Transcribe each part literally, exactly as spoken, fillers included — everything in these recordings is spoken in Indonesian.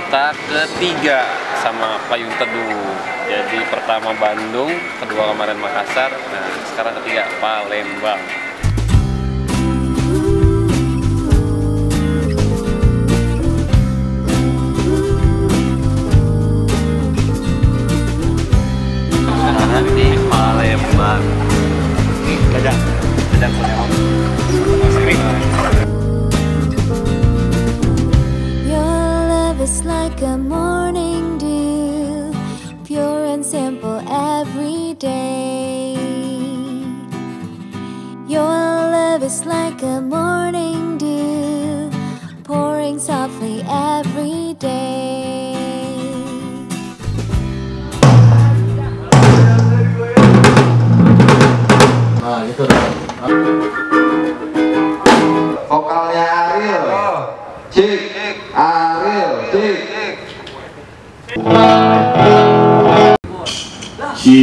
kota ketiga sama Payung Teduh. Jadi pertama Bandung, kedua kemarin Makassar, nah sekarang ketiga Palembang. Sekarang di Palembang. Dadang, dadang punya It's like a morning dew, pure and simple every day. Your love is like a morning dew, pouring softly every day. Nah, gitu dong. Vokalnya Ariel. Cik, Ariel, cik. Si,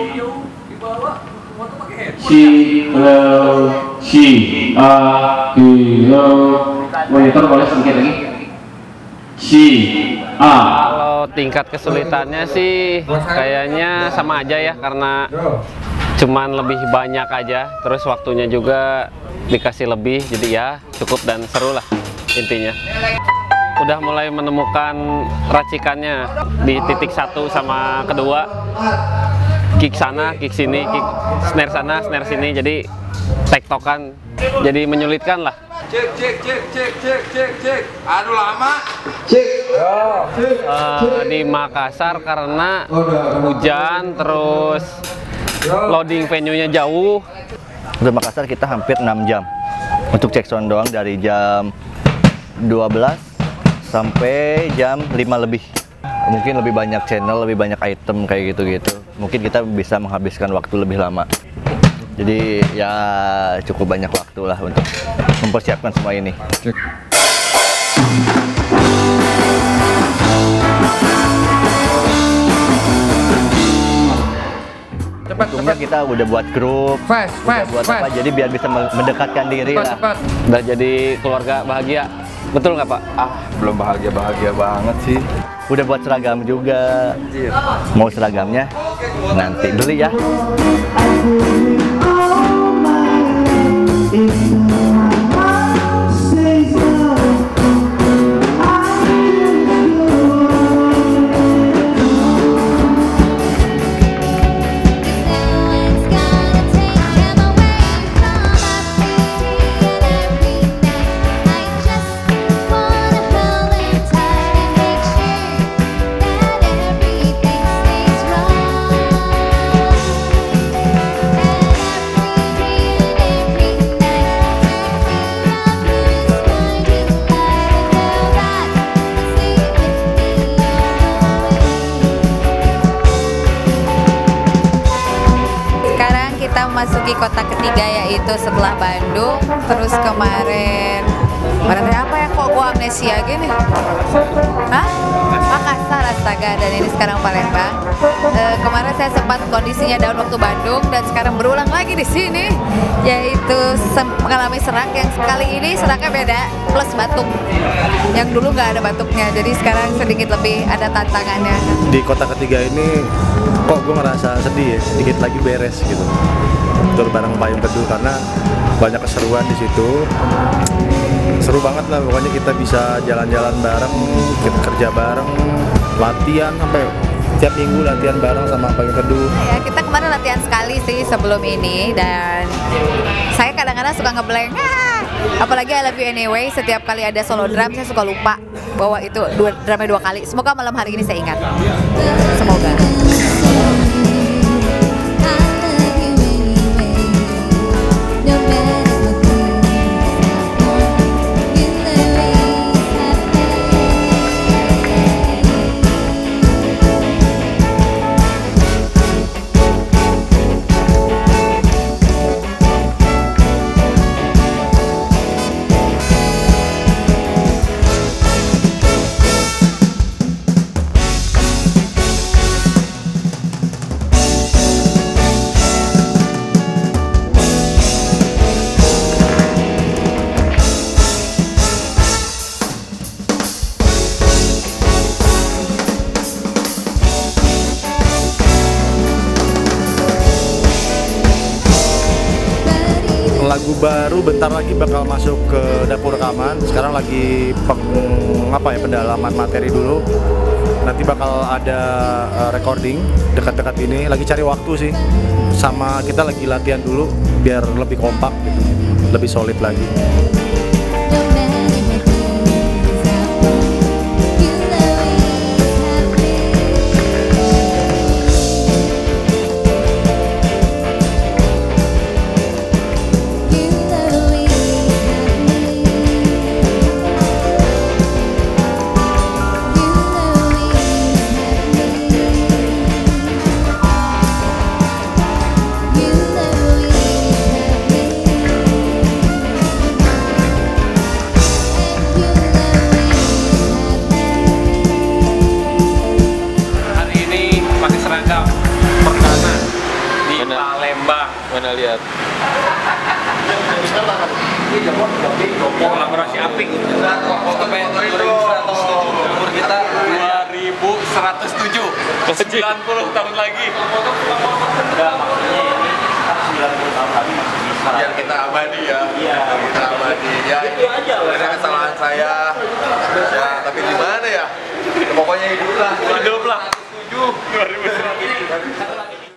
si, lo, si, a, lo. Monitor boleh sedikit lagi. Si, a. Kalau tingkat kesulitannya sih kayaknya sama aja ya, karena cuman lebih banyak aja, terus waktunya juga dikasih lebih, jadi ya cukup dan seru lah intinya. Udah mulai menemukan racikannya di titik satu sama kedua, kick sana, kick sini, kick snare sana, snare sini, jadi tektokan, jadi menyulitkan lah. Cek cek cek cek cek cek cek. Aduh lama. Cek. Uh, di Makassar karena hujan, terus loading venue-nya jauh. Untuk Makassar kita hampir enam jam untuk cek sound doang, dari jam dua belas sampai jam lima lebih. Mungkin lebih banyak channel, lebih banyak item kayak gitu-gitu. Mungkin kita bisa menghabiskan waktu lebih lama. Jadi ya cukup banyak waktu lah untuk mempersiapkan semua ini. Cepat, Untungnya cepat. kita udah buat grup, Fast, udah fast, buat fast. apa, jadi biar bisa mendekatkan diri Cepat, lah. cepat. Udah jadi keluarga bahagia, betul nggak Pak? Ah, belum bahagia-bahagia banget sih. Udah buat seragam juga. Mau seragamnya nanti beli ya. Memasuki kota ketiga, yaitu setelah Bandung, terus kemarin kemarin apa ya, kok gua amnesia gini? Hah? Makassar, astaga, dan ini sekarang Palembang. E, kemarin saya sempat kondisinya down waktu Bandung dan sekarang berulang lagi di sini, yaitu mengalami serak. Yang kali ini seraknya beda, plus batuk. Yang dulu nggak ada batuknya, jadi sekarang sedikit lebih ada tantangannya. Di kota ketiga ini kok gue ngerasa sedih ya, sedikit lagi beres gitu. Betul, bareng Payung Teduh karena banyak keseruan di situ. Seru banget lah, pokoknya kita bisa jalan-jalan bareng, kita kerja bareng, latihan sampai tiap minggu latihan bareng sama Payung Teduh. Ya, kita kemarin latihan sekali sih sebelum ini, dan saya kadang-kadang suka ngeblank. Ah, apalagi I Love You Anyway, setiap kali ada solo drum saya suka lupa bahwa itu dua drumnya dua kali. Semoga malam hari ini saya ingat. Semoga. lagu baru bentar lagi bakal masuk ke dapur rekaman. Sekarang lagi peng, apa ya pendalaman materi dulu. Nanti bakal ada uh, recording dekat-dekat ini. Lagi cari waktu sih. Sama kita lagi latihan dulu biar lebih kompak gitu, lebih solid lagi. Mana lihat? Kolaborasi apik. Umur kita dua ribu seratus tujuh. sembilan puluh tahun lagi. Enggak, maksudnya ini sembilan puluh tahun lagi masih bisa. Biar kita abadi ya. Iya, kita abadi. Ya, itu aja loh. Ini kesalahan saya. Ya, tapi gimana ya? Pokoknya hiduplah. Hiduplah. dua ribu seratus tujuh.